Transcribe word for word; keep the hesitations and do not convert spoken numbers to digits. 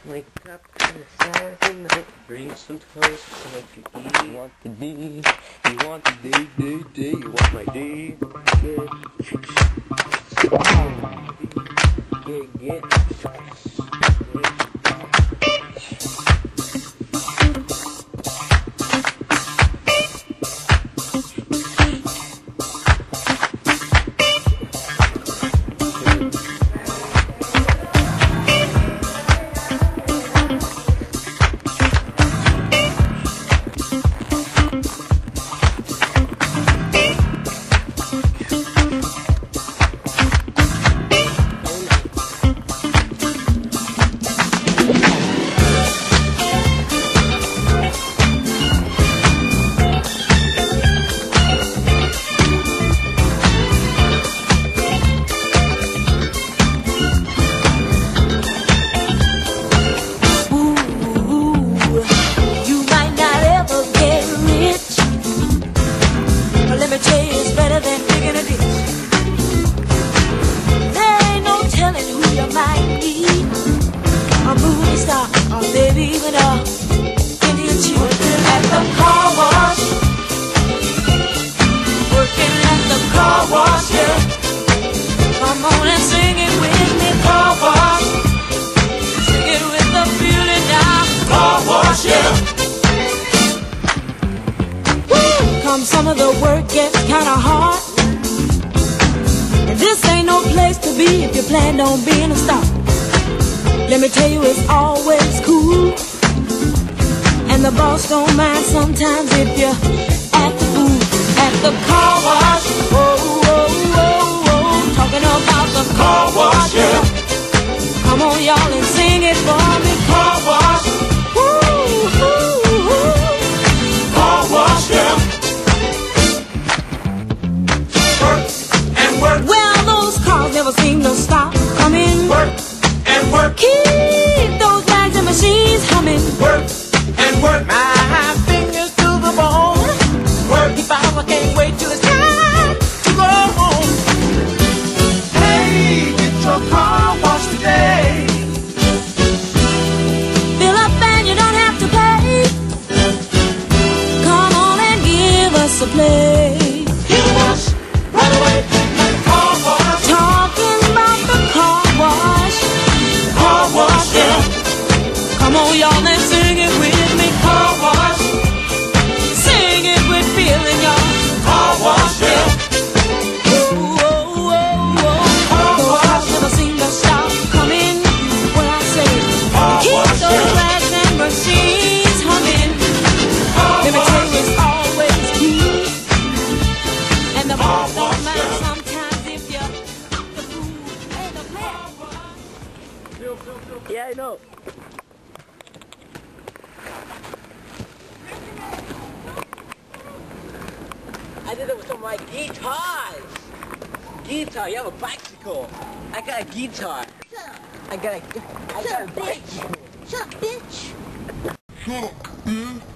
Wake up on a Saturday night, bring some toast so I can eat. You want the D, you want the D, D, D, you want my D, good. Get, get, get. Baby, with a Indian chief working at the car wash, working at the car wash, yeah. Come on and sing it with me, car wash. Sing it with the feeling now, car wash, yeah. Woo! Come some of the work gets kinda hard, and this ain't no place to be if you plan on being a star. Let me tell you, it's always cool, and the boss don't mind sometimes if you act the fool at the car wash. Whoa, whoa, whoa, whoa, talking about the car wash, yeah. Come on, y'all, and sing it for me, car wash. Woo, woo, woo. Car wash, yeah. Work and work. Well, those cars never seem to stop coming. Work and work. Keep those bags and machines humming. Work and work. My fingers to the bone. Work. If I can't wait till it's time to go home. Hey, get your car washed today. Fill up and you don't have to pay. Come on and give us a play. Get a wash right away. Like car wash. Talking about the car wash. Car wash, yeah. Come on, y'all, and sing it with me. Car wash. Sing it with feeling, y'all. Car wash, yeah. Whoa, whoa, whoa, whoa. Car those cars never seem to stop coming. When I say, car keep wash, those yeah. Bags and machines humming. Car Let me wash, tell you, it's always cool, and the boss don't mind sometimes if you're the fool and the player. Yeah, I know. I did it with some of my guitars. Guitar, you have a bicycle. I got a guitar. Shut up. I got a, I Shut got a up, bicycle. bitch. Shut up, bitch. Hmm?